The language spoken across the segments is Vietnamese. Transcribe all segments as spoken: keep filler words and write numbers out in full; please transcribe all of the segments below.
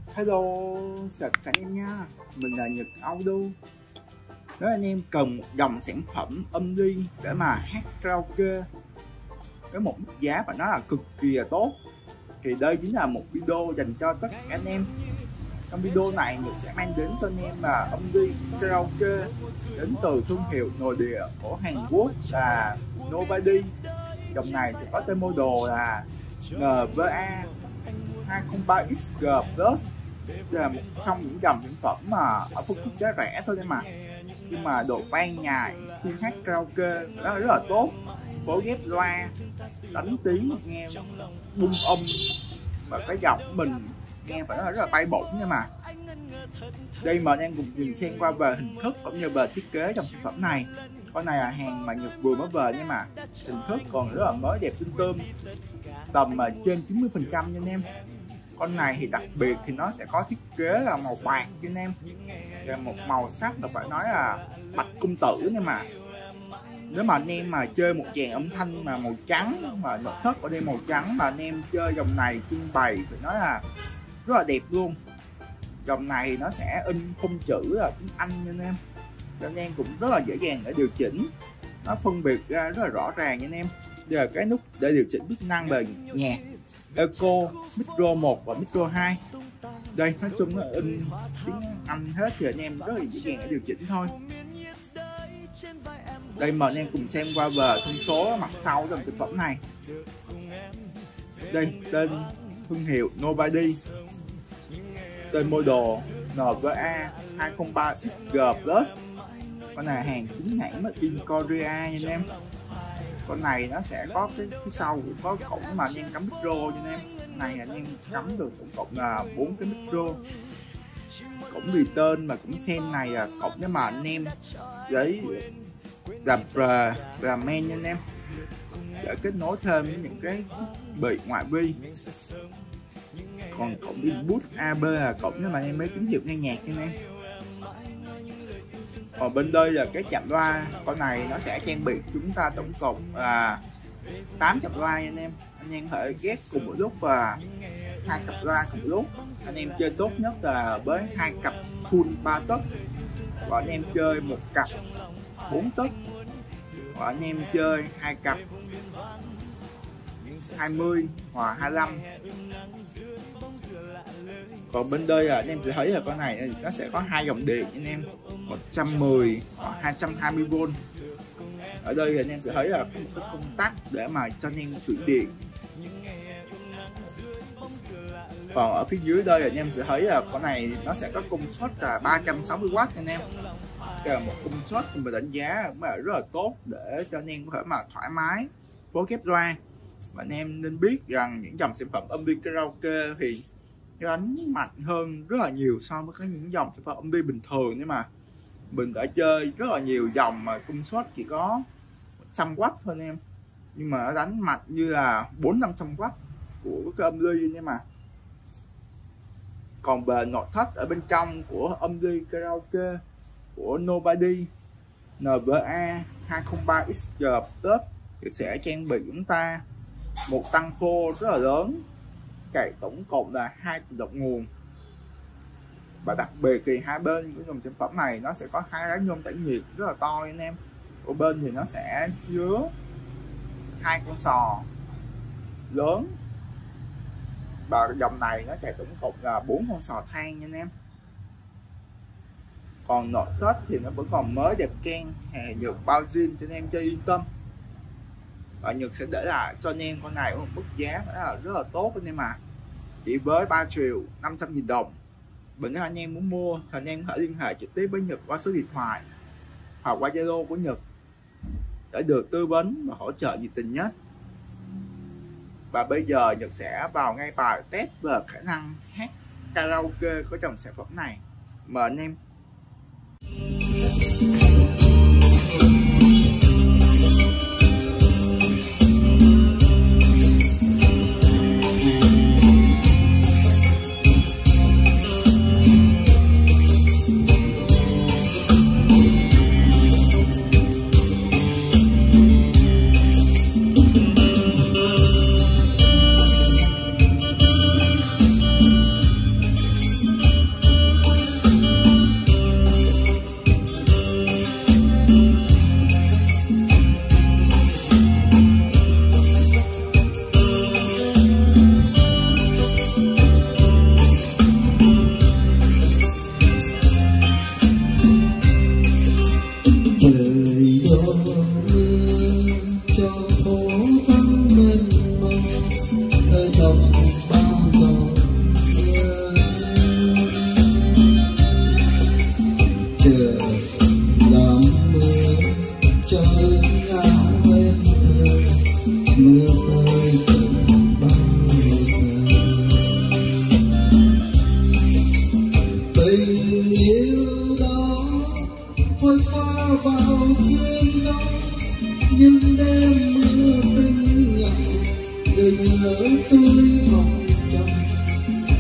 Hello, chào tất cả anh em nha. Mình là Nhật Audio. Nếu anh em cần một dòng sản phẩm âm ly để mà hát karaoke với một mức giá và nó là cực kỳ là tốt, thì đây chính là một video dành cho tất cả anh em. Trong video này Nhật sẽ mang đến cho anh em là âm ly karaoke đến từ thương hiệu nội địa của Hàn Quốc là Nobody. Dòng này sẽ có tên model là en vê a hai không ba X G Plus. Đây là một trong những dòng sản phẩm mà ở phân khúc giá rẻ thôi em mà, nhưng mà độ vang nhài khi hát karaoke nó rất là tốt, phối ghép loa, đánh tiếng nghe bung âm, và cái giọng của mình nghe phải nói rất là bay bổng nha mà. Đây mà anh em cùng nhìn xem qua về hình thức cũng như về thiết kế trong sản phẩm này. Con này là hàng mà Nhật vừa mới về nha mà, hình thức còn rất là mới đẹp tươm tươm, tầm mà trên chín mươi phần trăm nha anh em. Con này thì đặc biệt thì nó sẽ có thiết kế là màu bạc cho anh em, và một màu sắc là phải nói là bạch cung tử nha mà. Nếu mà anh em mà chơi một dàn âm thanh mà màu trắng mà nội thất ở đây màu trắng mà anh em chơi dòng này trưng bày phải nói là rất là đẹp luôn. Dòng này nó sẽ in phông chữ là tiếng Anh nha anh em, cho anh em cũng rất là dễ dàng để điều chỉnh, nó phân biệt ra rất là rõ ràng nha anh em. Đây là cái nút để điều chỉnh chức năng về nhạc, Eco, Micro một và Micro hai. Đây nói chung nó in tiếng Anh hết thì anh em rất là dễ dàng để điều chỉnh thôi. Đây mà anh em cùng xem qua về thông số mặt sau trong sản phẩm này. Đây tên thương hiệu Nobody, tên model en vê a hai không ba X G Plus. Con này hàng chính hãng made in Korea nha anh em. Con này nó sẽ có cái phía sau cũng có cổng mà anh em cắm micro cho anh em. Con này anh em cắm được tổng cộng là bốn cái micro. Cổng return mà cổng sen này là cổng để mà anh em giấy làm rờ và men nha anh em, để kết nối thêm với những cái bị ngoại vi. Còn cổng input a bê là cổng để mà anh em mấy tín hiệu nghe nhạc cho anh em. Còn bên đây là cái chạm loa. Con này nó sẽ trang bị chúng ta tổng cộng là tám cặp loa nha anh em. Anh em có thể ghép cùng một lúc và hai cặp loa cùng một lúc. Anh em chơi tốt nhất là với hai cặp full ba tấc, và anh em chơi một cặp bốn tấc, và anh em chơi hai cặp hai mươi hoặc hai mươi lăm. Còn bên đây là anh em sẽ thấy là con này nó sẽ có hai dòng điện anh em, một trăm mười hoặc hai trăm hai mươi vôn. Ở đây thì anh em sẽ thấy là có một cái công tắc để mà cho anh em chuyển điện. Còn ở phía dưới đây anh em sẽ thấy là con này nó sẽ có công suất là ba trăm sáu mươi oát anh em. Đây là một công suất mình đánh giá cũng là rất là tốt để cho anh em có thể mà thoải mái phối ghép loa. Và anh em nên biết rằng những dòng sản phẩm âm ly karaoke thì đánh mạnh hơn rất là nhiều so với những dòng sản phẩm âm ly bình thường. Nhưng mà mình đã chơi rất là nhiều dòng mà công suất chỉ có một trăm oát thôi anh em, nhưng mà nó đánh mạnh như là bốn năm trăm oát của cái âm ly nhưng mà. Còn về nội thất ở bên trong của âm ly karaoke của Nobody en vê a hai không ba X G Plus thì sẽ trang bị chúng ta một tăng phô rất là lớn, cày tổng cộng là hai tự động nguồn. Và đặc biệt thì hai bên của dòng sản phẩm này nó sẽ có hai đá nhôm tản nhiệt rất là to anh em. Ở bên thì nó sẽ chứa hai con sò lớn, và dòng này nó chạy tổng cộng là bốn con sò than nha anh em. Còn nội thất thì nó vẫn còn mới đẹp keng, hàng Nhật bao zin cho anh em chơi yên tâm. Và Nhật sẽ để lại cho anh em con này một mức giá là rất là tốt anh em mà, chỉ với ba triệu năm trăm nghìn đồng. Nếu anh em muốn mua thì anh em có thể liên hệ trực tiếp với Nhật qua số điện thoại hoặc qua Zalo của Nhật để được tư vấn và hỗ trợ nhiệt tình nhất. Và bây giờ Nhật sẽ vào ngay bài test về khả năng hát karaoke của dòng sản phẩm này. Mời anh em.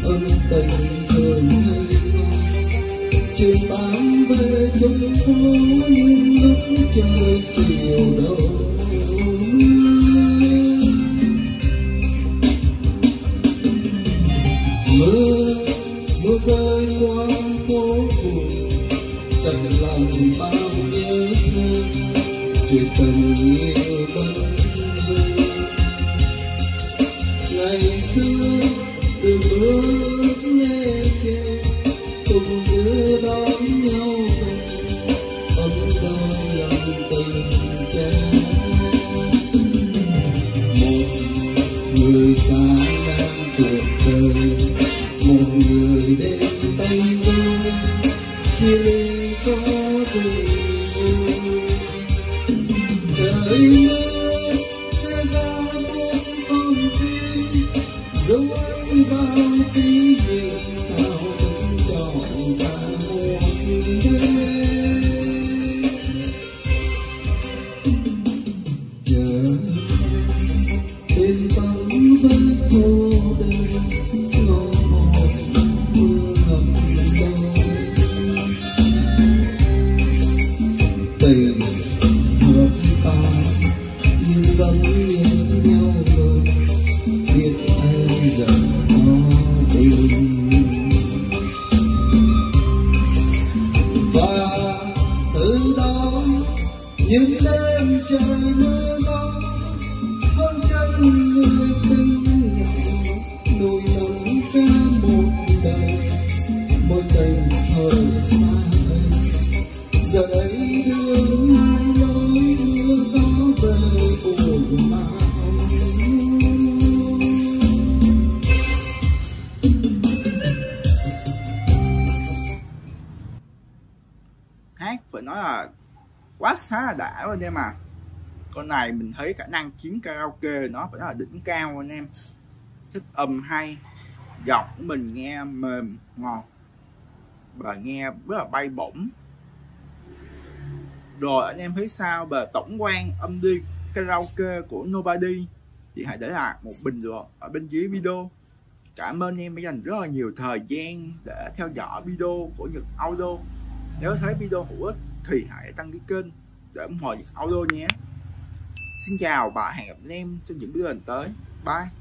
ân tình thường hay chiều bán về chung phố nhưng lúc trời chiều đâu mưa mưa rơi qua phố phường chẳng lòng bao nhớ chuyện tình yêu vẫn ngày xưa từ bước lên trên cùng đưa đón nhau về ấm đôi lòng tình trẻ một người xa đang cuộc đời một người đến tay đôi chỉ có tình trời mưa thế gian muôn con tim dấu ấy bao kỷ niệm thao thức trọn cả một đêm chờ trên bóng vân cô đơn ngõ một mưa ngập đôi tình hợp ta nhưng vẫn nhớ nhau rồi biết ai giờ có tình và từ đó những đêm trời mưa gió con chân người từng nhau nuôi nắng cả một đời mối tình thời xa ấy giờ đây đường hai lối mưa gió về buồn mau hát phải nói là quá xá là đã anh em à. Con này mình thấy khả năng chiến karaoke nó phải nói là đỉnh cao anh em, thích âm hay, giọng của mình nghe mềm ngọt và nghe rất là bay bổng. Rồi anh em thấy sao về tổng quan âm đi karaoke của Nobody thì hãy để lại một bình luận ở bên dưới video. Cảm ơn em đã dành rất là nhiều thời gian để theo dõi video của Nhật Audio. Nếu thấy video hữu ích thì hãy đăng ký kênh để ủng hộ Nhật Audio nhé. Xin chào và hẹn gặp anh em trong những video lần tới. Bye.